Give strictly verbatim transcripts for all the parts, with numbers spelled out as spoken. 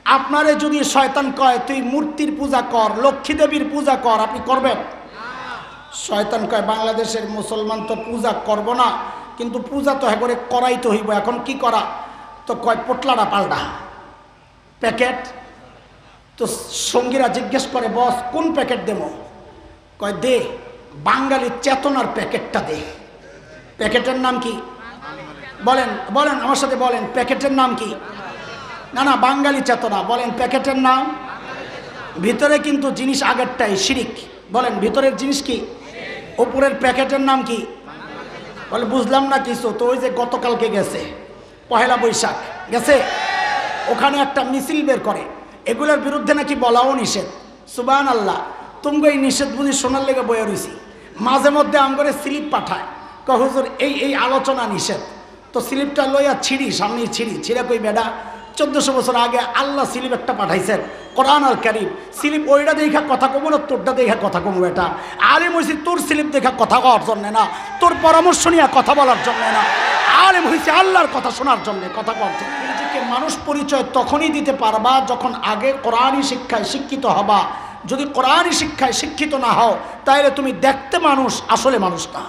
আপনারে যদি শয়তান কয় তুই মূর্তির পূজা কর, লক্ষ্মী দেবীর পূজা কর, আপনি করবেন? শয়তান কয় বাংলাদেশের মুসলমান তো পূজা করব না, কিন্তু পূজা তো হ্যাঁ করে করাই তো হইব, এখন কি করা? তো কয় পোটলাটা পাল্টা প্যাকেট। তো সঙ্গীরা জিজ্ঞেস করে বস কোন প্যাকেট দেব? কয় দে বাঙালির চেতনার প্যাকেটটা দে। প্যাকেটের নাম কি বলেন? বলেন আমার সাথে বলেন, প্যাকেটের নাম কি? না না, বাঙালি চেতনা। বলেন প্যাকেটের নাম। ভিতরে কিন্তু জিনিস আগেরটাই শিরিক। বলেন ভিতরের জিনিস কি? উপরের প্যাকেটের নাম কি? বলে বুঝলাম না কিছু। তো ওই যে গতকালকে গেছে পহেলা বৈশাখ গেছে, ওখানে একটা মিছিল বের করে, এগুলোর বিরুদ্ধে নাকি বলাও নিষেধ। সুবহানাল্লাহ। তুমি এই নিষেধ বুঝি শোনার লেগে বয়ে রইছি। মাঝে মধ্যে আম করে স্লিপ পাঠায়, ক হুজুর এই এই আলোচনা নিষেধ। তো স্লিপটা লইয়া ছিড়ি, সামনে ছিড়ি, ছিঁড়ে কই বেডা চোদ্দশো বছর আগে আল্লাহ স্লিপ একটা পাঠাইছেন, কোরআন আল কারীম। স্লিপ ওইটা দেখা কথা কমো না, তোরটা দেখা কথা কমো। এটা আলেম হয়েছি তোর স্লিপ দেখা কথা কওয়ার জন্যে না, তোর পরামর্শ নিয়ে কথা বলার জন্যে না। আলেম হয়েছে আল্লাহর কথা শোনার জন্যে, কথা কওয়ার জন্য। নিজেকে মানুষ পরিচয় তখনই দিতে পারবা যখন আগে কোরআনী শিক্ষায় শিক্ষিত হবা। যদি কোরআনী শিক্ষায় শিক্ষিত না হও তাহলে তুমি দেখতে মানুষ, আসলে মানুষ না।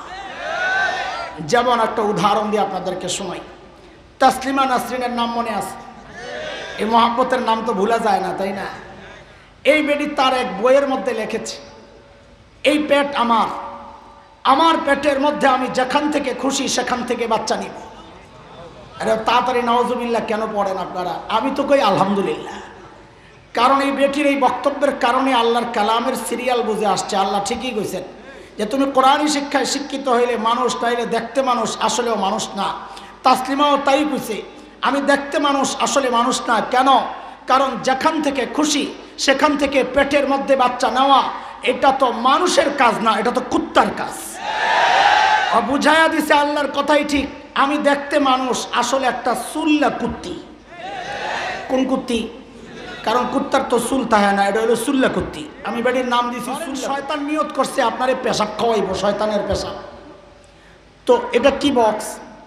যেমন একটা উদাহরণ দিয়ে আপনাদেরকে শোনাই। তাসলিমা নাসরিনের নাম মনে আছে? এই মহাব্বতের নাম তো ভুলা যায় না, তাই না? এই বেটি তার এক বইয়ের মধ্যে লিখেছে, এই পেট আমার, আমার পেটের মধ্যে আমি যেখান থেকে খুশি সেখান থেকে বাচ্চা নিব। আরে তাড়াতাড়ি নাউজুবিল্লাহ কেন পড়েন আপনারা? আমি তো কই আলহামদুলিল্লাহ। কারণ এই বেটির এই বক্তব্যের কারণে আল্লাহর কালামের সিরিয়াল বুঝে আসছে। আল্লাহ ঠিকই কইছেন যে তুমি কোরআনী শিক্ষায় শিক্ষিত হইলে মানুষ, তাইলে দেখতে মানুষ, আসলেও মানুষ না। তাসলিমাও তাই কইছে, আমি দেখতে মানুষ, আসলে মানুষ না। কেন? কারণ যেখান থেকে খুশি সেখান থেকে পেটের মধ্যে বাচ্চা নেওয়া, এটা তো মানুষের কাজ না, এটা তো কুত্তার কাজ। বুঝাইয়া দিছে আল্লাহর কথাই ঠিক। আমি দেখতে মানুষ, আসলে একটা সুল্লা কুত্তি। কোন কুত্তি? কারণ কুত্তার তো চুল থাকে না, এটা হলো সুল্লা কুত্তি। আমি বেটির নাম দিছি শয়তান। নিয়ত করছে আপনারে পেশাব খাওয়াইব, শয়তানের পেশাব। তো এটা কি বক্স?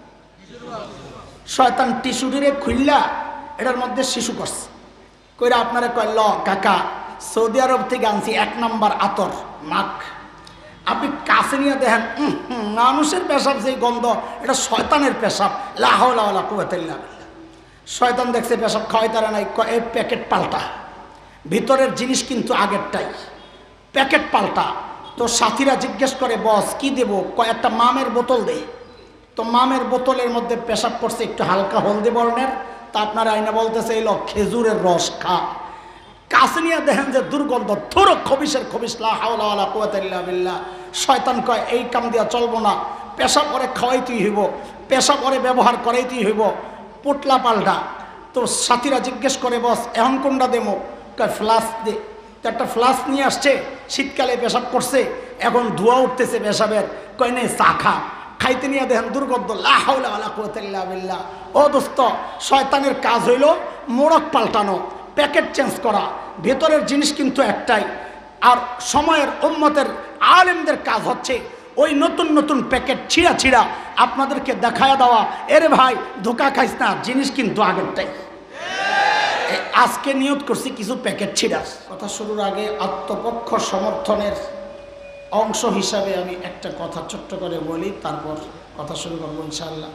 শয়তান টিস্যুটিরে খুললা এটার মধ্যে শিশু করছে, কইরা আপনারা কয় ল কাকা সৌদি আরব থেকে আনছি এক নাম্বার আতর মাখ। আপনি কাছে নিয়ে দেখেন মানুষের পেশাব যেই গন্ধ, এটা শয়তানের পেশাব। লা হাওলা ওয়ালা কুওয়াতা ইল্লা বিল্লাহ। শয়তান দেখছে পেশাব খাওয়াই তারা নাই, এই প্যাকেট পাল্টা, ভিতরের জিনিস কিন্তু আগেরটাই, প্যাকেট পাল্টা। তো সাথীরা জিজ্ঞেস করে বস কি দেব? কয়েকটা মামের বোতল দে। তো মামের বোতলের মধ্যে পেশাব করছে একটু হালকা হলদে বর্ণের। তা আপনার আইনা বলতেছে এই লো খেজুরের রস খা। কাছে নিয়ে দেখেন যে দুর্গন্ধ, থুরো খবিসের খবিস। লা হাওলা ওয়ালা কুওয়াতা ইল্লা বিল্লাহ। শয়তান কয় এই কাম দিয়া চলবো না, পেশাব করে খাওয়াইতেই হইব, পেশাব করে ব্যবহার করাইতেই হইব, পোটলা পাল্টা। তো সাথীরা জিজ্ঞেস করে বস এখন কোনটা দেবো? কয় ফ্লাস্ক দে। তো একটা ফ্লাস্ক নিয়ে আসছে, শীতকালে পেশাব করছে, এখন ধোঁয়া উঠতেছে পেশাবের। কয় নে চা খা। খাইতে নিয়ে দেখেন দুর্গন্ধ। লা হাওলা ওয়ালা কুওয়াতা ইল্লা বিল্লাহ। ও দোস্ত, শয়তানের কাজ হইল মোড়ক পাল্টানো, প্যাকেট চেঞ্জ করা, ভেতরের জিনিস কিন্তু একটাই। আর সময়ের উম্মতের আলেমদের কাজ হচ্ছে ওই নতুন নতুন প্যাকেট ছিঁড়া ছিঁড়া আপনাদেরকে দেখায় দেওয়া, এরে ভাই ধোকা খাইস না, জিনিস কিন্তু আগেরটাই। আজকে নিয়ত করছি কিছু প্যাকেট ছিঁড়া। কথা শুরুর আগে আত্মপক্ষ সমর্থনের অংশ হিসাবে আমি একটা কথা ছোট্ট করে বলি, তারপর কথা শুরু করবো ইনশাআল্লাহ।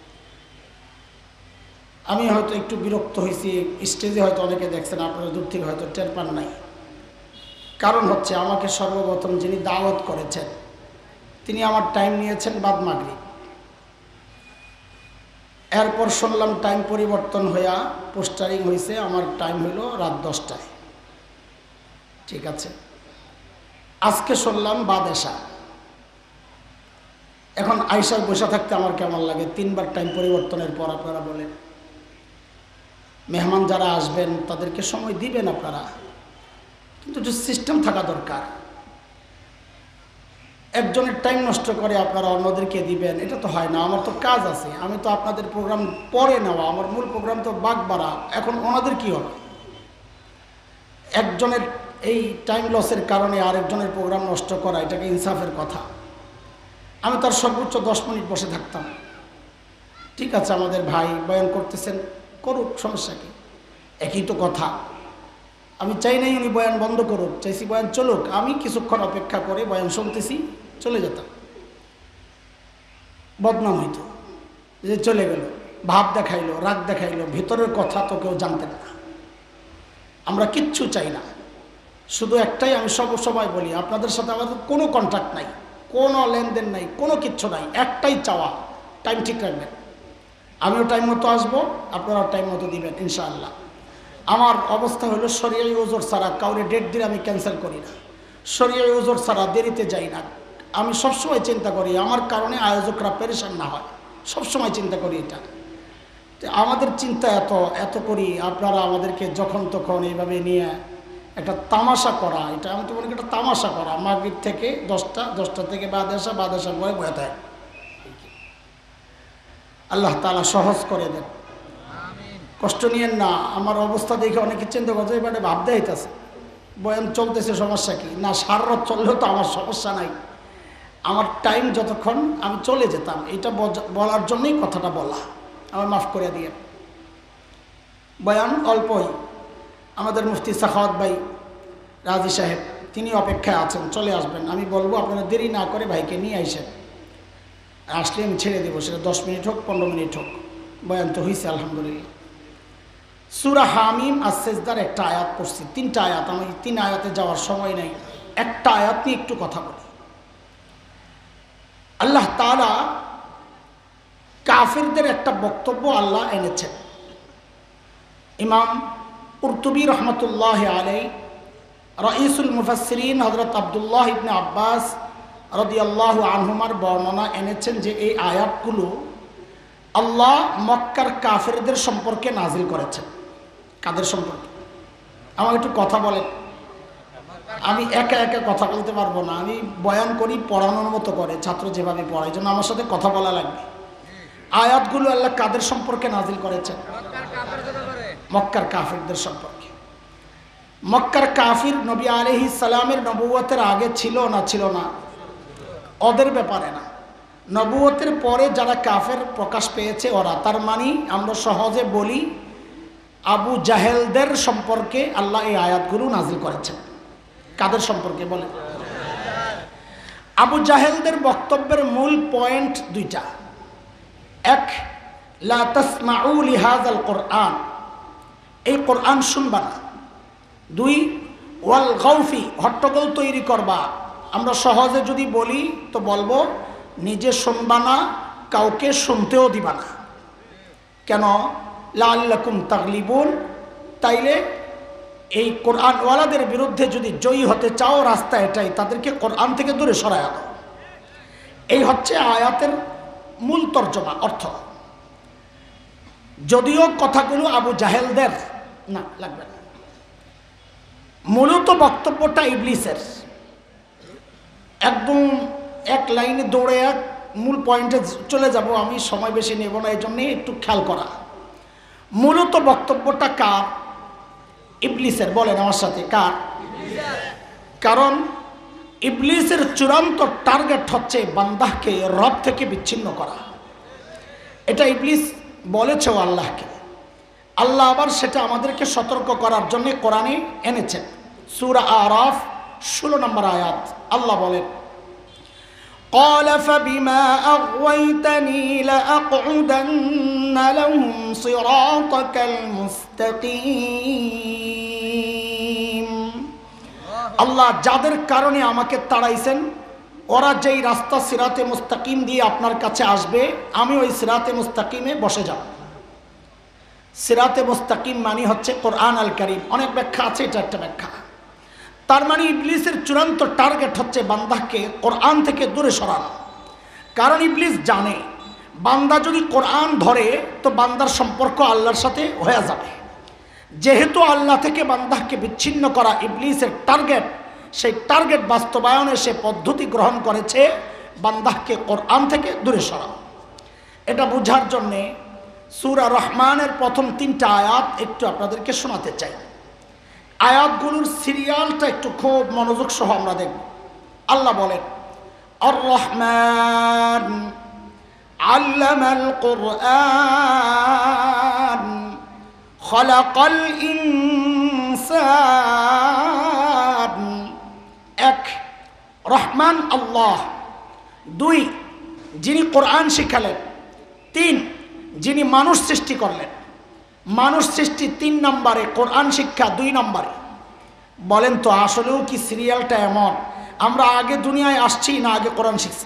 আমি হয়তো একটু বিরক্ত হয়েছি, স্টেজে হয়তো অনেকে দেখছেন, আপনারা দূর থেকে হয়তো টের পান নাই। কারণ হচ্ছে আমাকে সর্বপ্রথম যিনি দাওয়াত করেছেন তিনি আমার টাইম নিয়েছেন বাদ মাগরিব। এরপর শুনলাম টাইম পরিবর্তন হইয়া পোস্টারিং হয়েছে, আমার টাইম হইল রাত দশটায়। ঠিক আছে, আজকে শুনলাম বাদ এশা। এখন আইসায় বসে থাকতে আমার কেমন লাগে? তিনবার টাইম পরিবর্তনের পর আপনারা বলেন, মেহমান যারা আসবেন তাদেরকে সময় দিবেন আপনারা, কিন্তু একটু সিস্টেম থাকা দরকার। একজনের টাইম নষ্ট করে আপনারা অন্যদেরকে দিবেন, এটা তো হয় না। আমার তো কাজ আছে, আমি তো আপনাদের প্রোগ্রাম পরে নেওয়া, আমার মূল প্রোগ্রাম তো বাগবাড়া। এখন ওনাদের কি হবে? একজনের এই টাইম লসের কারণে আরেকজনের প্রোগ্রাম নষ্ট করা, এটাকে ইনসাফের কথা। আমি তার সর্বোচ্চ দশ মিনিট বসে থাকতাম। ঠিক আছে, আমাদের ভাই বয়ান করতেছেন, করুক, সমস্যা কি? একই তো কথা। আমি চাই নাই উনি বয়ান বন্ধ করুক, চাইছি বয়ান চলুক। আমি কিছুক্ষণ অপেক্ষা করে বয়ান শুনতেছি, চলে যেতাম। বদনাম হইতো যে চলে গেল, ভাব দেখাইলো, রাগ দেখাইলো, ভিতরের কথা তো কেউ জানতেন না। আমরা কিচ্ছু চাই না, শুধু একটাই আমি সব সময় বলি, আপনাদের সাথে আমাদের কোনো কন্ট্যাক্ট নাই, কোনো লেনদেন নাই, কোনো কিচ্ছু নাই। একটাই চাওয়া, টাইম ঠিক রাখবেন। আমিও টাইম মতো আসবো, আপনারাও টাইম মতো দিবেন ইনশাআল্লাহ। আমার অবস্থা হলো শরীয়ী ওজর ছাড়া কাউরে ডেট দিলে আমি ক্যান্সেল করি না, শরীয়ী ওজর ছাড়া দেরিতে যাই না। আমি সবসময় চিন্তা করি আমার কারণে আয়োজকরা পেরেশান না হয়, সবসময় চিন্তা করি এটা। আমাদের চিন্তা এত এত করি, আপনারা আমাদেরকে যখন তখন এইভাবে নিয়ে একটা তামাশা করা, এটা আমি তো মনে করি একটা তামাশা করা। মাগরিব থেকে দশটা, দশটা থেকে বাদ আসা, বাদ আসার পরে বয়ে থাকে। আল্লাহ তাআলা সহজ করে দেন, কষ্ট নিয়েন না। আমার অবস্থা দেখে অনেকে চিন্তা করছে এবারে ভাব দেখাইতেছে, বয়ান চলতেছে, সমস্যা কি? না, সারা রাত চললেও তো আমার সমস্যা নাই। আমার টাইম যতক্ষণ আমি চলে যেতাম, এটা বলার জন্যই কথাটা বলা, আমার মাফ করে দিয়ে। বয়ান অল্পই। আমাদের মুফতি সাখাওয়াত ভাই রাজি সাহেব তিনি অপেক্ষায় আছেন, চলে আসবেন। আমি বলবো আপনারা দেরি না করে ভাইকে নিয়ে আইসেন, আসলে আমি ছেড়ে দেবো, সেটা দশ মিনিট হোক, পনেরো মিনিট হোক। বয়ান তো হয়েছে আলহামদুলিল্লাহ। সূরা হামিম আর সেজদার একটা আয়াত পড়ছি, তিনটা আয়াত। আমি তিন আয়াতে যাওয়ার সময় নেই, একটা আয়াত নিয়ে একটু কথা বলি। আল্লাহ তাআলা কাফিরদের একটা বক্তব্য আল্লাহ এনেছেন। ইমাম কুরতুবী রহমতুল্লাহ আলাইহি, রাইসুল মুফাসসিরিন হযরত আব্দুল্লাহ ইবনে আব্বাস রাদিয়াল্লাহু আনহুমার বর্ণনা এনেছেন যে এই আয়াতগুলো আল্লাহ মক্কার কাফিরদের সম্পর্কে নাজিল করেছেন। কাদের সম্পর্কে? আমার একটু কথা বলেন। আমি একা একা কথা বলতে পারবো না, আমি বয়ান করি পড়ানোর মতো করে, ছাত্র যেভাবে পড়ায়, এই জন্য আমার সাথে কথা বলা লাগবে। আয়াতগুলো আল্লাহ কাদের সম্পর্কে নাজিল করেছেন? মক্কার কাফিরদের সম্পর্কে। মক্কার কাফির নবী আলাইহিস সালামের নবুয়তের আগে ছিল না ছিল না? ওদের ব্যাপারে না, নবুয়তের পরে যারা কাফের প্রকাশ পেয়েছে ওরা। তার মানে আমরা সহজে বলি আবু জাহেলদের সম্পর্কে আল্লাহ এই আয়াতগুলো নাজিল করেছেন। কাদের সম্পর্কে বলে? আবু জাহেলদের বক্তব্যের মূল পয়েন্ট দুইটা। এক, লা তাসমাউ লিহাযাল কোরআন, এই কোরআন শুনবা না। দুই, ওয়াল গাউফি, হট্টগোল তৈরি করবা। আমরা সহজে যদি বলি তো বলবো নিজে শুনবা না, কাউকে শুনতেও দিবা না। কেন? লাআল্লাকুম তাগলিবুন, তাইলে এই কোরআনওয়ালাদের বিরুদ্ধে যদি জয়ী হতে চাও, রাস্তা এটাই, তাদেরকে কোরআন থেকে দূরে সরায় দাও। এই হচ্ছে আয়াতের মূল তর্জমা, অর্থ। যদিও কথাগুলো আবু জাহেলদের না, লাগবে না, মূলত বক্তব্যটা ইবলিসের। একদম এক লাইনে দৌড়ে এক মূল পয়েন্টে চলে যাব, আমি সময় বেশি নেব না, এই জন্যে একটু খেয়াল করা। মূলত বক্তব্যটা কার? ইবলিসের। বলেন আমার সাথে, কার? কারণ ইবলিসের চূড়ান্ত টার্গেট হচ্ছে বান্দাকে রব থেকে বিচ্ছিন্ন করা। এটা ইবলিস বলেছেও আল্লাহকে। আল্লাহ আবার সেটা আমাদেরকে সতর্ক করার জন্য কোরআনে এনেছেন। সূরা আরাফ ষোলো নম্বর আয়াত আল্লাহ বলেন, قال فبما أغويتني لأقعدن لهم صراطك المستقيم। আল্লাহ যাদের কারণে আমাকে তাড়াইছেন, ওরা যেই রাস্তা সিরাতে মুস্তাকিম দিয়ে আপনার কাছে আসবে, আমি ওই সিরাতে মুস্তাকিমে বসে যাব। সিরাতে মুস্তাকিম মানে হচ্ছে কোরআন আল কারীম। অনেক ব্যাখ্যা আছে, এটা একটা ব্যাখ্যা। তার মানে ইবলিসের চূড়ান্ত টার্গেট হচ্ছে বান্দাকে কোরআন থেকে দূরে সরানো। কারণ ইবলিস জানে বান্দা যদি কোরআন ধরে তো বান্দার সম্পর্ক আল্লাহর সাথে হয়ে যাবে। যেহেতু আল্লাহ থেকে বান্দাকে বিচ্ছিন্ন করা ইবলিসের টার্গেট, সেই টার্গেট বাস্তবায়নে সে পদ্ধতি গ্রহণ করেছে বান্দাকে কোরআন থেকে দূরে সরানো। এটা বোঝার জন্যে সূরা রহমানের প্রথম তিনটা আয়াত একটু আপনাদেরকে শোনাতে চাই। আয়াতগুলোর সিরিয়ালটা একটু খুব মনোযোগ সহ আমরা দেখব। আল্লাহ বলেন, আর রহমান আল্লামাল কুরআন খলাকাল ইনসান রহমান আল্লাহ, দুই যিনি কোরআন শিখালেন, তিন যিনি মানুষ সৃষ্টি করলেন। মানুষ সৃষ্টি তিন নম্বরে, কোরআন শিক্ষা দুই নম্বরে। বলেন তো আসলেও কি সিরিয়ালটা এমন? আমরা আগে দুনিয়ায় আসছি না আগে কোরআন শিখছি?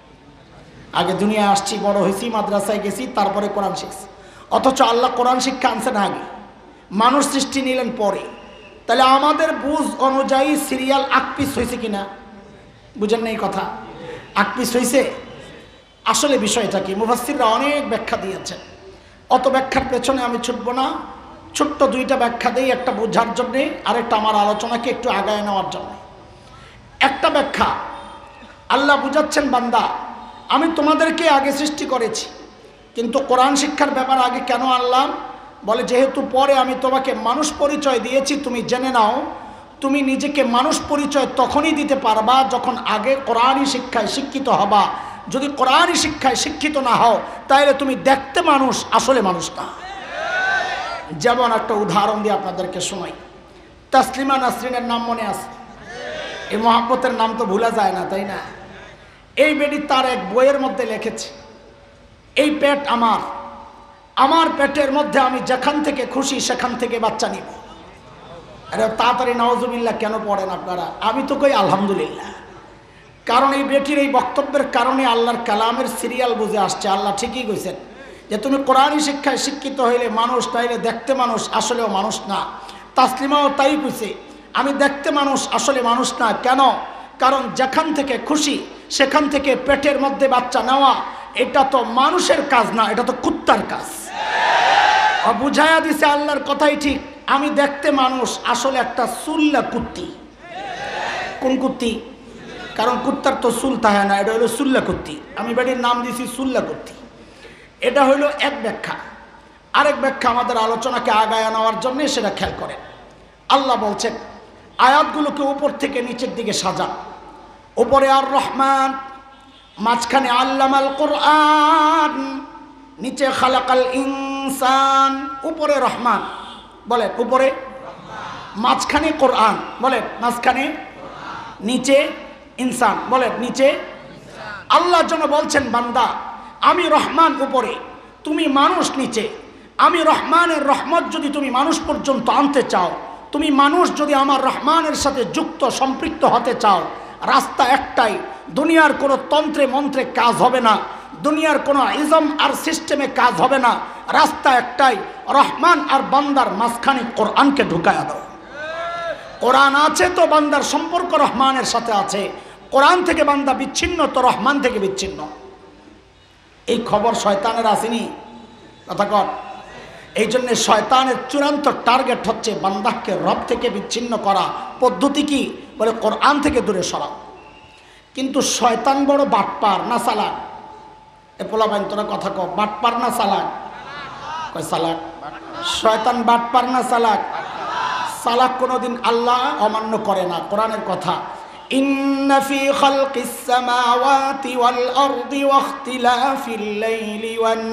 আগে দুনিয়ায় আসছি, বড় হয়েছি, মাদ্রাসায় গেছি, তারপরে কোরআন শিখছি। অথচ আল্লাহ কোরআন শিক্ষা আনছেন আগে, মানুষ সৃষ্টি নিলেন পরে। তাহলে আমাদের বুঝ অনুযায়ী সিরিয়াল আকপিস হয়েছে কিনা? বুঝেন না এই কথা? আকপিস হয়েছে। আসলে বিষয়টা কি? মুফাসসিররা অনেক ব্যাখ্যা দিয়েছেন, অত ব্যাখ্যার পেছনে আমি ছুটব না। ছোট্ট দুইটা ব্যাখ্যা দিই, একটা বোঝার জন্যে, আরেকটা আমার আলোচনাকে একটু আগায় নেওয়ার জন্য। একটা ব্যাখ্যা, আল্লাহ বুঝাচ্ছেন বান্দা আমি তোমাদেরকে আগে সৃষ্টি করেছি, কিন্তু কোরআন শিক্ষার ব্যাপার আগে কেন আনলাম? বলে যেহেতু পরে আমি তোমাকে মানুষ পরিচয় দিয়েছি, তুমি জেনে নাও তুমি নিজেকে মানুষ পরিচয় তখনই দিতে পারবা যখন আগে কোরআনই শিক্ষায় শিক্ষিত হবা। যদি কোরআনই শিক্ষায় শিক্ষিত না হও তাহলে তুমি দেখতে মানুষ, আসলে মানুষ না। যেমন একটা উদাহরণ দিয়ে আপনাদেরকে শোনাই। তাসলিমা নাসরিনের নাম মনে আছে? এই মহাব্বতের নাম তো ভুলা যায় না, তাই না? এই বেটি তার এক বইয়ের মধ্যে লিখেছে, এই পেট আমার, আমার পেটের মধ্যে আমি যেখান থেকে খুশি সেখান থেকে বাচ্চা নিব। আরে তাড়াতাড়ি নাউজুবিল্লাহ কেন পড়েন আপনারা? আমি তো কই আলহামদুলিল্লাহ। কারণ এই বেটির এই বক্তব্যের কারণে আল্লাহর কালামের সিরিয়াল বুঝে আসছে। আল্লাহ ঠিকই কইছেন যে তুমি কোরআনী শিক্ষায় শিক্ষিত হইলে মানুষ, তাইলে দেখতে মানুষ, আসলেও মানুষ না। তাসলিমাও তাই কইছে, আমি দেখতে মানুষ, আসলে মানুষ না। কেন? কারণ যেখান থেকে খুশি সেখান থেকে পেটের মধ্যে বাচ্চা নেওয়া, এটা তো মানুষের কাজ না, এটা তো কুত্তার কাজ। বুঝাইয়া দিছে আল্লাহর কথাই ঠিক, আমি দেখতে মানুষ, আসলে একটা সুল্লা কুত্তি। কোন কুত্তি? কারণ কুত্তার তো চুল থাকে না, এটা হলো সুল্লা কুত্তি। আমি বেটির নাম দিছি সুল্লা কুত্তি। এটা হইল এক ব্যাখ্যা। আরেক ব্যাখ্যা আমাদের আলোচনাকে আগায় নেওয়ার জন্য, সেটা খেয়াল করেন। আল্লাহ বলছেন আয়াতগুলোকে উপর থেকে নিচের দিকে সাজান। উপরে আর রহমান, মাঝখানে আল্লামাল কোরআন, নিচে খালাকাল ইনসান। উপরে রহমান বলে, উপরে মাঝখানে কোরআন বলে, মাঝখানে নিচে ইনসান বলে, নিচে। আল্লাহর জন্য বলছেন বান্দা আমি রহমান উপরে, তুমি মানুষ নিচে। আমি রহমানের রহমত যদি তুমি মানুষ পর্যন্ত আনতে চাও, তুমি মানুষ যদি আমার রহমানের সাথে যুক্ত সম্পৃক্ত হতে চাও, রাস্তা একটাই, দুনিয়ার কোনো তন্ত্রে মন্ত্রে কাজ হবে না, দুনিয়ার কোনো ইজম আর সিস্টেমে কাজ হবে না। রাস্তা একটাই, রহমান আর বান্দার মাঝখানে কোরআনকে ঢুকায়া দাও। কোরআন আছে তো বান্দার সম্পর্ক রহমানের সাথে আছে, কোরআন থেকে বান্দা বিচ্ছিন্ন তো রহমান থেকে বিচ্ছিন্ন। এই খবর শয়তানের আসেনি? কথা কর। এই জন্য শয়তানের চূড়ান্ত টার্গেট হচ্ছে বান্দাকে রব থেকে বিচ্ছিন্ন করা। পদ্ধতি কি? বলে কোরআন থেকে দূরে সরাও। কিন্তু শয়তান বড় বাটপার না চালাক? এ পোলাপাইন তোরা কথা কও, বাটপার না চালাক? কয় চালাক। শয়তান বাটপার না চালাক? চালাক কোনোদিন আল্লাহ অমান্য করে না। কোরআনের কথা, ইন্না ফি খালকিস সামাওয়াতি ওয়াল আরদি ওয়াখতিলাফিল লাইলি ওয়ান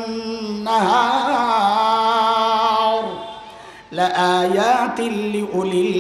নাহার লাআয়াতিল লিউলিল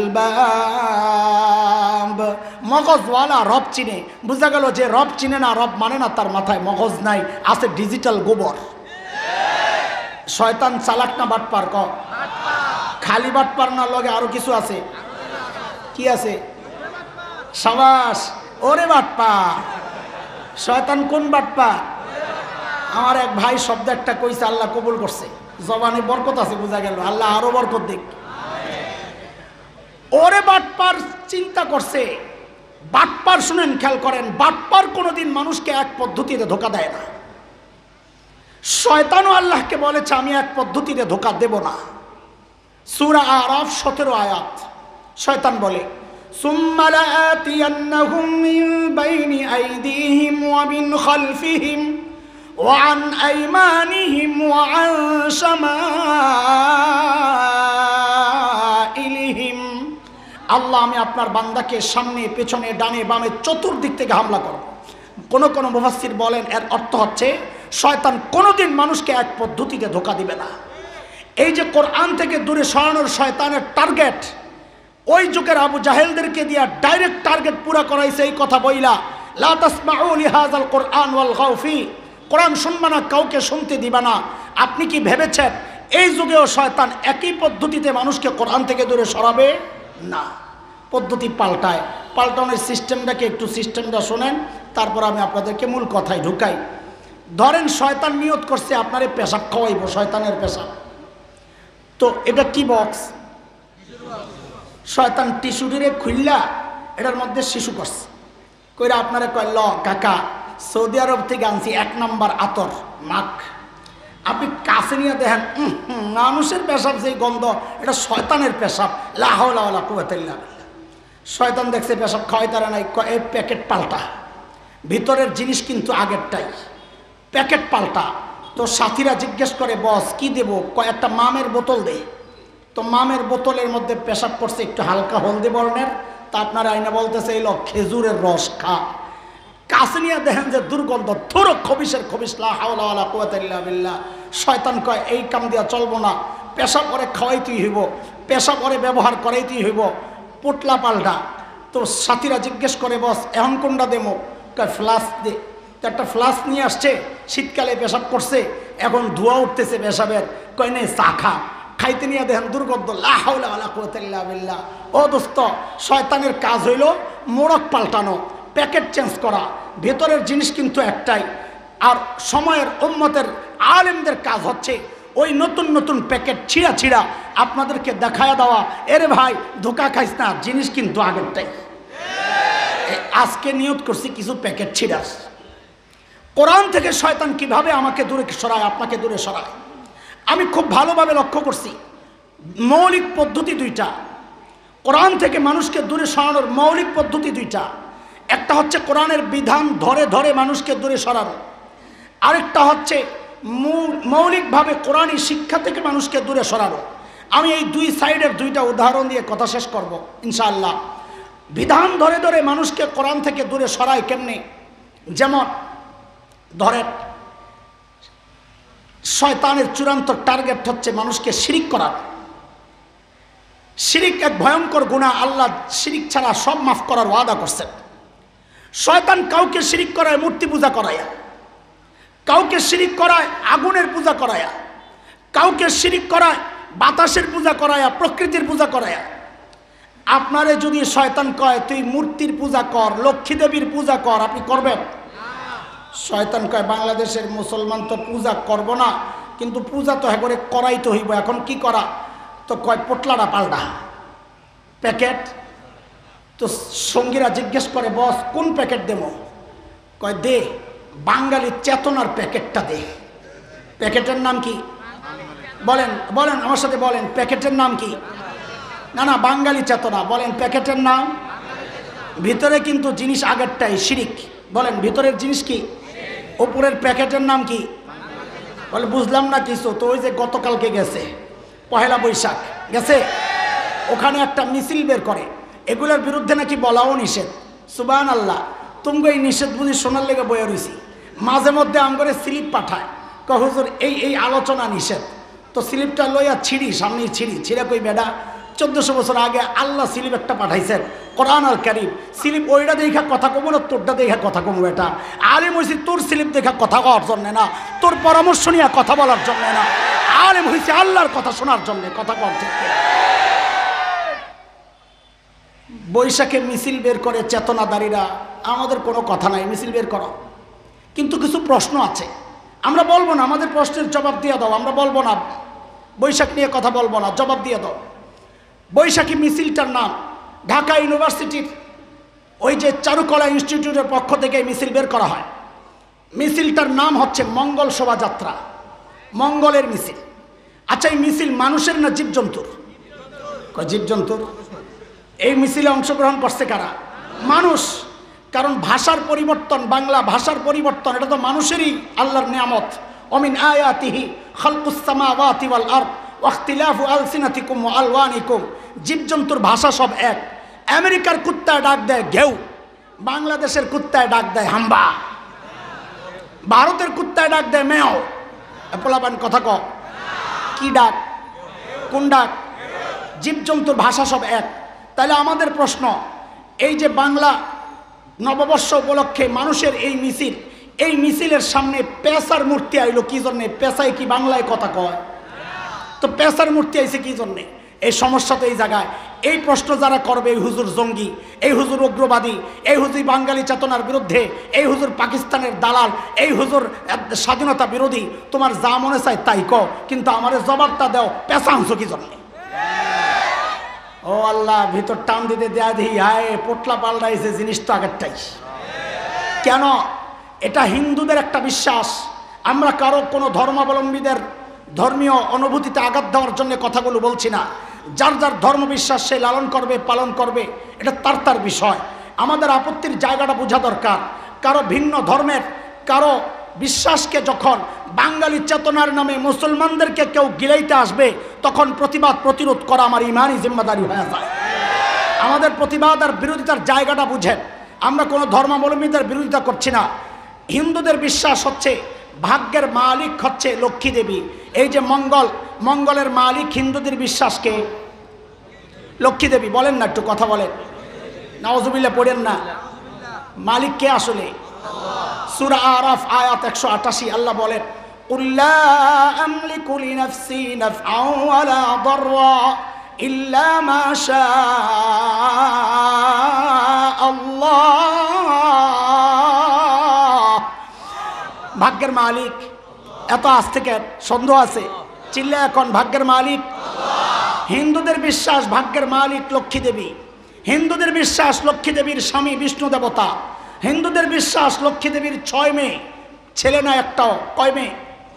আলবাব। মগজওয়ালা রব চিনে। বুঝা গেল যে রব চিনে না, রব মানে না, তার মাথায় মগজ নাই, আছে ডিজিটাল গোবর। শয়তান চালাক না বাটপার? ক খালি বাটপার না, লগে আরো কিছু আছে। কি আছে? সাবাস, ওরে বাটপার। শয়তান কোন বাটপার? আমার এক ভাই শব্দ একটা কইছে, আল্লাহ কবুল করছে, জবানে বরকত আছে, বোঝা গেল। আল্লাহ আরো বরকত দিক। ওরে বাটপার চিন্তা করছে। বাটপার শুনেন, খেয়াল করেন, বাটপার কোনোদিন মানুষকে এক পদ্ধতিতে ধোকা দেয় না। শয়তানও আল্লাহকে বলেছে আমি এক পদ্ধতিতে ধোকা দেব না। সূরা আরাফ সতেরো আয়াত। শয়তান বলে সুম্মা লাআতিয়ান্নাহুম মিন বাইনি আইদিহিম ওয়া মিন খালফিহিম ওয়া আন আইমানিহিম ওয়া আন শামাইলিহিম। আল্লাহ আমি আপনার বান্দাকে সামনে, পেছনে, ডানে, বামে, চতুর্দিক থেকে হামলা করব। কোন কোন মুফাসসির বলেন এর অর্থ হচ্ছে শয়তান কোনোদিন মানুষকে এক পদ্ধতিতে ধোকা দিবে না। এই যে কোরআন থেকে দূরে সরানোর শয়তানের টার্গেট, ওই যুগের আবু জাহেলদেরকে দিয়া ডাইরেক্ট টার্গেট পুরা করাইছে এই কথা বইলা, লা তাসমাউ লিহাযাল কুরআন ওয়াল গাউফি, কোরআন শুনবা না, কাউকে শুনতে দিবা না। আপনি কি ভেবেছেন এই যুগেও শয়তান একই পদ্ধতিতে মানুষকে কোরআন থেকে দূরে সরাবে? না, পদ্ধতি পাল্টায়। পাল্টানোর সিস্টেমটাকে একটু সিস্টেমটা শোনেন, তারপর আমি আপনাদেরকে মূল কথায় ঢুকাই। ধরেন শয়তান নিয়ত করছে আপনারে পেশাব খাওয়াইব, শয়তানের পেশাব। তো এটা কি বক্স? শয়তান টিস্যুটিরে খুললা এটার মধ্যে শিশু করছে, কইরা আপনারে কয় ল কাকা সৌদি আরব থেকে আনছি এক নাম্বার আতর নাক। আপনি কাছে নিয়ে দেখেন মানুষের পেশাব যেই গন্ধ, এটা শয়তানের পেশাব। লা হাওলা ওয়ালা কুওয়াতা ইল্লা বিল্লাহ। শয়তান দেখছে পেশাব খাওয়াই তারা নাই, এই প্যাকেট পাল্টা, ভিতরের জিনিস কিন্তু আগেরটাই, প্যাকেট পাল্টা। তো সাথীরা জিজ্ঞেস করে বস কি দেব? কয়েকটা মামের বোতল দে। তো মামের বোতলের মধ্যে পেশাব করছে একটু হালকা হলদে বর্ণের, তা আপনার আইনা বলতেছে এই লোক খেজুরের রস খা। কাছে নিয়ে দেখেন যে দুর্গন্ধ, থুর খবিসের খবিস, লা হাওলা ওয়ালা কুওয়াতা ইল্লা বিল্লাহ। শয়তান কয় এই কাম দিয়া চলবো না, পেশাব করে খাওয়াইতেই হইব, পেশাব করে ব্যবহার করাইতেই হইব, পোটলা পাল্টা। তো সাথীরা জিজ্ঞেস করে বস এখন কোনটা দেবো? কয় ফ্লাস্ক দে। তো একটা ফ্লাস্ক নিয়ে আসছে, শীতকালে পেশাব করছে, এখন ধোয়া উঠতেছে পেশাবের, কয় নে চা খা। খাইতে নিয়ে দেখেন দুর্গন্ধ, লা হাওলা ওয়ালা কুওয়াতা ইল্লা বিল্লাহ। ও দোস্ত, শয়তানের কাজ হইল মোড়ক পাল্টানো, প্যাকেট চেঞ্জ করা, ভেতরের জিনিস কিন্তু একটাই। আর সময়ের উম্মতের আলেমদের কাজ হচ্ছে ওই নতুন নতুন প্যাকেট ছিঁড়া ছিঁড়া আপনাদেরকে দেখায় দেওয়া, এরে ভাই ধোকা খাইস না, জিনিস কিন্তু আগেরটাই। আজকে নিয়ত করছি কিছু প্যাকেট ছিঁড়াস। কোরআন থেকে শয়তান কিভাবে আমাকে দূরে সরায়, আপনাকে দূরে সরায়, আমি খুব ভালোভাবে লক্ষ্য করছি। মৌলিক পদ্ধতি দুইটা, কোরআন থেকে মানুষকে দূরে সরানোর মৌলিক পদ্ধতি দুইটা। একটা হচ্ছে কোরআনের বিধান ধরে ধরে মানুষকে দূরে সরানো, আরেকটা হচ্ছে মৌলিকভাবে কোরআনী শিক্ষা থেকে মানুষকে দূরে সরানো। আমি এই দুই সাইডের দুইটা উদাহরণ দিয়ে কথা শেষ করব ইনশাআল্লাহ। বিধান ধরে ধরে মানুষকে কোরআন থেকে দূরে সরায় কেমনে? যেমন ধরেন শয়তানের চূড়ান্ত টার্গেট হচ্ছে মানুষকে শিরিক করা। শিরিক এক ভয়ঙ্কর গুনাহ, আল্লাহ শিরিক ছাড়া সব মাফ করার ওয়াদা করছেন। শয়তান কাউকে শিরিক করায় মূর্তি পূজা করায়া, কাউকে শিরিক করায় আগুনের পূজা করায়া, কাউকে শিরিক করায় বাতাসের পূজা করায়া, প্রকৃতির পূজা করায়া। আপনারে যদি শয়তান কয় তুই মূর্তির পূজা কর, লক্ষ্মী দেবীর পূজা কর, আপনি করবেন? শয়তান কয় বাংলাদেশের মুসলমান তো পূজা করব না, কিন্তু পূজা তো করে করাই তো হইব, এখন কি করা? তো কয় পোটলাটা পাল্টা, প্যাকেট। তো সঙ্গীরা জিজ্ঞেস করে বস কোন প্যাকেট দেবো? কয় দে বাঙালি চেতনার প্যাকেটটা দে। প্যাকেটের নাম কি বলেন? বলেন আমার সাথে বলেন, প্যাকেটের নাম কি? না না, বাঙালি চেতনা। বলেন প্যাকেটের নাম। ভিতরে কিন্তু জিনিস আগেরটাই, শিরিক। বলেন ভিতরের জিনিস কি? উপরের প্যাকেটের নাম কি? বলে বুঝলাম না কিছু। তো ওই যে গতকালকে গেছে পহেলা বৈশাখ গেছে, ওখানে একটা মিছিল বের করে, এগুলোর বিরুদ্ধে নাকি বলাও নিষেধ। সুবহান আল্লাহ, তুমি এই নিষেধ বুঝি শোনার লেগে বয়ে রইছি। মাঝে মধ্যে আম করে স্লিপ পাঠায়, কয় হুজুর এই এই আলোচনা নিষেধ। তো স্লিপটা লইয়া ছিঁড়ি, সামনে ছিঁড়ি, ছিঁড়ে কই বেডা চোদ্দশো বছর আগে আল্লাহ স্লিপ একটা পাঠাইছেন, কোরআন আল কারীম। স্লিপ ওইটা দেখা কথা কমো না, তোরটা দেখা কথা কমো। এটা আলেম হয়েছি তোর স্লিপ দেখা কথা কওয়ার জন্যে না, তোর পরামর্শ নিয়ে কথা বলার জন্যে না, আলেম হয়েছে আল্লাহর কথা শোনার জন্যে, কথা কওয়ার জন্য। বৈশাখে মিছিল বের করে চেতনাদারীরা, আমাদের কোনো কথা নাই, মিছিল বের করো, কিন্তু কিছু প্রশ্ন আছে, আমরা বলবো না, আমাদের প্রশ্নের জবাব দিয়ে দাও। আমরা বলবো না বৈশাখ নিয়ে কথা বলবো না, জবাব দিয়ে দাও। বৈশাখী মিছিলটার নাম ঢাকা ইউনিভার্সিটির ওই যে চারুকলা ইনস্টিটিউটের পক্ষ থেকে মিছিল বের করা হয়। মিছিলটার নাম হচ্ছে মঙ্গল শোভাযাত্রা, মঙ্গলের মিছিল। আচ্ছা, এই মিছিল মানুষের না জীবজন্তুর? জীবজন্তুর। এই মিছিলে অংশগ্রহণ করছে কারা? মানুষ। কারণ ভাষার পরিবর্তন, বাংলা ভাষার পরিবর্তন, এটা তো মানুষেরই আল্লাহর নিয়ামত। অমিন আয়াতিহি খালকুস সামাওয়াতি ওয়াল আরদ ওয়া ইখতিলাফু আলসিনাতিকুম ওয়া আলওয়ানিকুম। জীবজন্তুর ভাষা সব এক। আমেরিকার কুত্তায় ডাক দেয় ঘেউ, বাংলাদেশের কুত্তায় ডাক দেয় হাম্বা, ভারতের কুত্তায় ডাক দেয় মেও। পোলাপান কথা ক, কি ডাক? কোন ডাক? জীবজন্তুর ভাষা সব এক। তাহলে আমাদের প্রশ্ন, এই যে বাংলা নববর্ষ উপলক্ষে মানুষের এই মিছিল, এই মিছিলের সামনে পেশার মূর্তি আইলো কি জন্যে? পেশায় কি বাংলায় কথা কয়? তো পেশার মূর্তি আইছে কি জন্যে? এই সমস্যা তো এই জায়গায়। এই প্রশ্ন যারা করবে, এই হুজুর জঙ্গি, এই হুজুর উগ্রবাদী, এই হুজুর বাঙালি চেতনার বিরুদ্ধে, এই হুজুর পাকিস্তানের দালাল, এই হুজুর স্বাধীনতা বিরোধী, তোমার যা মনে চায় তাই কও, কিন্তু আমার জবাবটা দাও, পেশা আনছো কি জন্যে? ও আল্লাহ, ভিতর টান দিতে দেয়া দিই, হায় পোটলা পাল্টাইছে, জিনিসটা আগেরটাই। কেন? এটা হিন্দুদের একটা বিশ্বাস। আমরা কারো কোনো ধর্মাবলম্বীদের ধর্মীয় অনুভূতিতে আঘাত দেওয়ার জন্য কথাগুলো বলছি না। যার যার ধর্ম বিশ্বাস সে লালন করবে, পালন করবে, এটা তার তার বিষয়। আমাদের আপত্তির জায়গাটা বোঝা দরকার। কারো ভিন্ন ধর্মের কারো বিশ্বাসকে যখন বাঙালি চেতনার নামে মুসলমানদেরকে কেউ গিলাইতে আসবে, তখন প্রতিবাদ প্রতিরোধ করা আমার ইমানই জিম্মাদারি হয়ে যায়। আমাদের প্রতিবাদ আর বিরোধিতার জায়গাটা বুঝেন। আমরা কোনো ধর্মাবলম্বীদের বিরোধিতা করছি না। হিন্দুদের বিশ্বাস হচ্ছে ভাগ্যের মালিক হচ্ছে লক্ষ্মী দেবী। এই যে মঙ্গল, মঙ্গলের মালিক হিন্দুদের বিশ্বাসকে লক্ষ্মী দেবী। বলেন না, একটু কথা বলেন, নাউজুবিল্লাহ পড়েন না। মালিক কে আসলে? সূরা আরাফ আয়াত একশো আটাশি আল্লাহ বলেন, কুল লা আমলিকু লিনাফসি নাফআন ওয়ালা দাররা ইল্লা মা শা আল্লাহ। ভাগ্যের মালিক এত আজ থেকে সন্দেহ আছে? চিল্লা এখন, ভাগ্যের মালিক হিন্দুদের বিশ্বাস ভাগ্যের মালিক লক্ষ্মী দেবী। হিন্দুদের বিশ্বাস লক্ষ্মী দেবীর স্বামী বিষ্ণু দেবতা। হিন্দুদের বিশ্বাস লক্ষ্মী দেবীর ছয় মেয়ে, ছেলে না একটাও। কয় মেয়ে?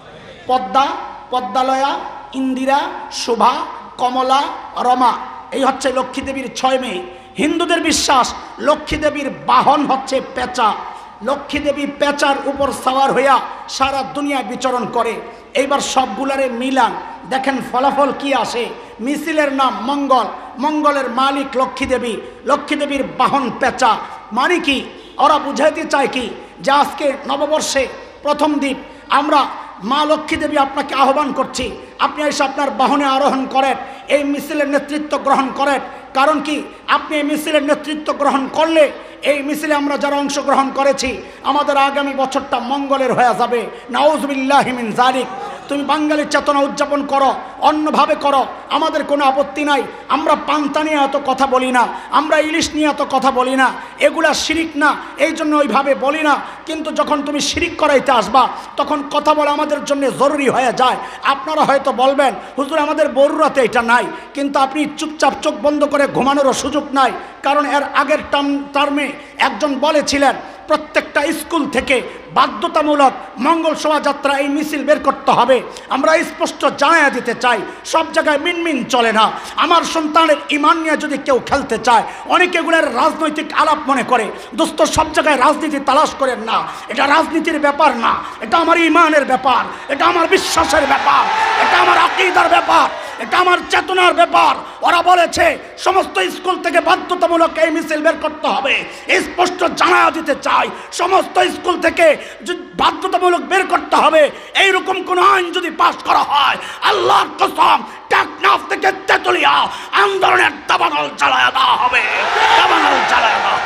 পদ্মা, পদ্মালয়া, ইন্দিরা, শোভা, কমলা, রমা। এই হচ্ছে লক্ষ্মী দেবীর ছয় মেয়ে। হিন্দুদের বিশ্বাস লক্ষ্মী দেবীর বাহন হচ্ছে পেঁচা। লক্ষ্মী দেবী পেঁচার উপর সাওয়ার হইয়া সারা দুনিয়ায় বিচরণ করে। এইবার সবগুলারে মিলান, দেখেন ফলাফল কি আসে। মিছিলের নাম মঙ্গল, মঙ্গলের মালিক লক্ষ্মী দেবী, লক্ষ্মী দেবীর বাহন পেঁচা। মানে কি? ওরা বুঝাইতে চায় কি যে আজকে নববর্ষে প্রথম দিন আমরা মা লক্ষ্মী দেবী আপনাকে আহ্বান করছি, আপনি এসে আপনার বাহনে আরোহণ করেন, এই মিছিলের নেতৃত্ব গ্রহণ করেন। কারণ কি? আপনি এই মিছিলের নেতৃত্ব গ্রহণ করলে এই মিছিলে আমরা যারা অংশগ্রহণ করেছি আমাদের আগামী বছরটা মঙ্গলের হয়ে যাবে। নাউজুবিল্লাহি মিন যালিক। তুমি বাঙালির চেতনা উদযাপন করো, অন্যভাবে করো, আমাদের কোনো আপত্তি নাই। আমরা পান্তা নিয়ে এত কথা বলি না, আমরা ইলিশ নিয়ে এত কথা বলি না, এগুলা শিরিক না, এই জন্য ওইভাবে বলি না। কিন্তু যখন তুমি শিরিক করাইতে আসবা তখন কথা বলা আমাদের জন্য জরুরি হয়ে যায়। আপনারা হয়তো বলবেন, হুজুর আমাদের বড়ুরাতে এটা নাই, কিন্তু আপনি চুপচাপ চোখ বন্ধ করে ঘুমানোরও সুযোগ নাই। কারণ এর আগের টার্ম টার্মে একজন বলেছিলেন প্রত্যেকটা স্কুল থেকে বাধ্যতামূলক মঙ্গল শোভাযাত্রা এই মিছিল বের করতে হবে। আমরা স্পষ্ট জানাইয়া দিতে চাই, সব জায়গায় মিনমিন চলে না। আমার সন্তানের ইমান নিয়ে যদি কেউ খেলতে চায়, অনেকে এগুলোর রাজনৈতিক আলাপ মনে করে। দোস্ত, সব জায়গায় রাজনীতি তালাশ করেন না, এটা রাজনীতির ব্যাপার না, এটা আমার ইমানের ব্যাপার, এটা আমার বিশ্বাসের ব্যাপার, এটা আমার আকীদার ব্যাপার, এটা আমার চেতনার ব্যাপার। ওরা বলেছে সমস্ত স্কুল থেকে বাধ্যতামূলক এই মিছিল বের করতে হবে। স্পষ্ট জানাইয়া দিতে চাই, সমস্ত স্কুল থেকে বাধ্যতামূলক বের করতে হবে। এইরকম কোন আইন যদি পাশ করা হয়, আল্লাহর কসম টেকনাফ থেকে তেতুলিয়া আন্দোলনের দাবানল চালায়া দেওয়া হবে, দাবানল চালায়া দেওয়া হবে।